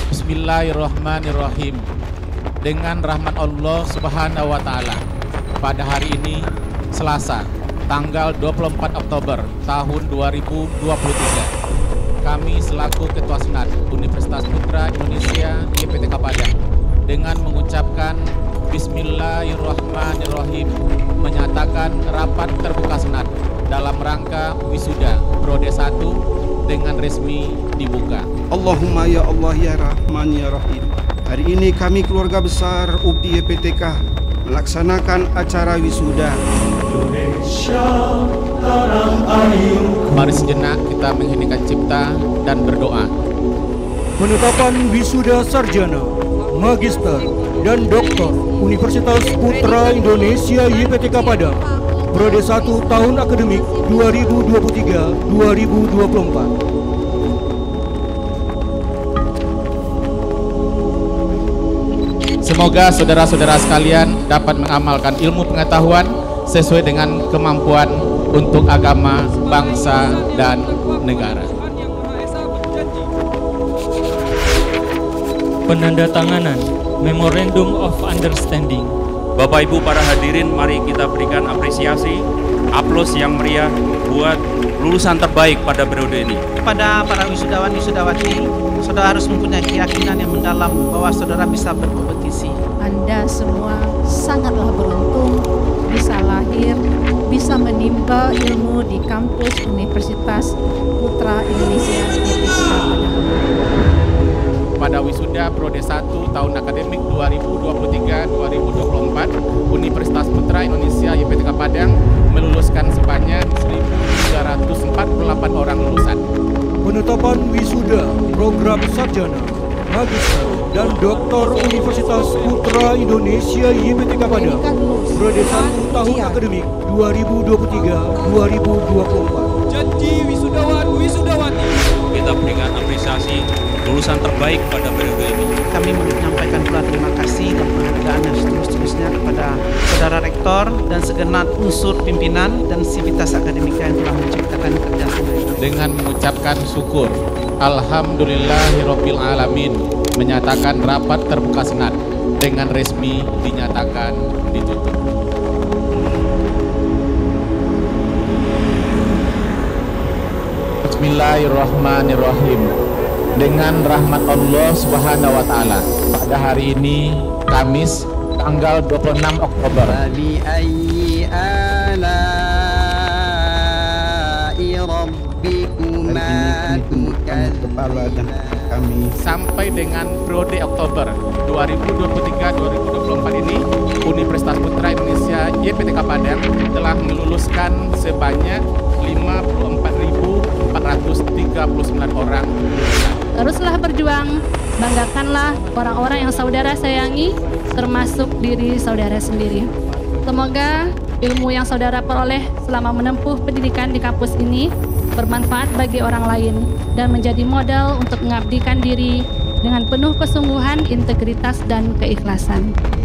Bismillahirrahmanirrahim. Dengan rahmat Allah Subhanahu wa Ta'ala, pada hari ini Selasa, tanggal 24 Oktober tahun 2023, kami selaku Ketua Senat Universitas Putra Indonesia YPTK Padang dengan mengucapkan Bismillahirrahmanirrahim menyatakan rapat terbuka Senat dalam rangka wisuda Prode 1 dengan resmi dibuka. Allahumma ya Allah ya Rahman ya Rahim. Hari ini kami keluarga besar UPI YPTK melaksanakan acara wisuda. Mari sejenak kita mengheningkan cipta dan berdoa. Penetapan wisuda sarjana, magister, dan doktor Universitas Putra Indonesia YPTK Padang Prode 1 tahun akademik 2023-2024. Semoga saudara-saudara sekalian dapat mengamalkan ilmu pengetahuan sesuai dengan kemampuan untuk agama, bangsa, dan negara. Penandatanganan Memorandum of Understanding. Bapak Ibu para hadirin, mari kita berikan apresiasi, aplaus yang meriah buat lulusan terbaik pada periode ini. Kepada para wisudawan wisudawati, saudara harus mempunyai keyakinan yang mendalam bahwa saudara bisa berkompetisi. Anda semua sangatlah beruntung bisa lahir, bisa menimba ilmu di kampus Universitas Putra Indonesia YPTK Padang. Pada wisuda Prode 1 tahun akademik 2023-2024, Universitas Putra Indonesia YPTK Padang meluluskan sebanyak 1.348 orang lulusan. Penetapan wisuda program sarjana, magister, dan doktor Universitas Putra Indonesia YPTK Padang Prode 1 tahun akademik 2023-2024. Janji wisudawan wisudawati. Kita berikan apresiasi lulusan terbaik pada periode ini. Kami menyampaikan pula terima kasih dan penghargaan yang seterusnya kepada saudara rektor dan segenap unsur pimpinan dan sivitas akademika yang telah menciptakan kerjasama ini. Dengan mengucapkan syukur, Alhamdulillahirabbil alamin, menyatakan rapat terbuka Senat dengan resmi dinyatakan ditutup. Bismillahirrahmanirrahim. Dengan rahmat Allah Subhanahu wa Ta'ala, pada hari ini Kamis tanggal 26 Oktober. Kami Sampai dengan periode Oktober 2023-2024 ini, Universitas Putra Indonesia YPTK Padang telah meluluskan sebanyak 54.439 orang lulusan. Teruslah berjuang, banggakanlah orang-orang yang saudara sayangi, termasuk diri saudara sendiri. Semoga ilmu yang saudara peroleh selama menempuh pendidikan di kampus ini bermanfaat bagi orang lain dan menjadi modal untuk mengabdikan diri dengan penuh kesungguhan, integritas, dan keikhlasan.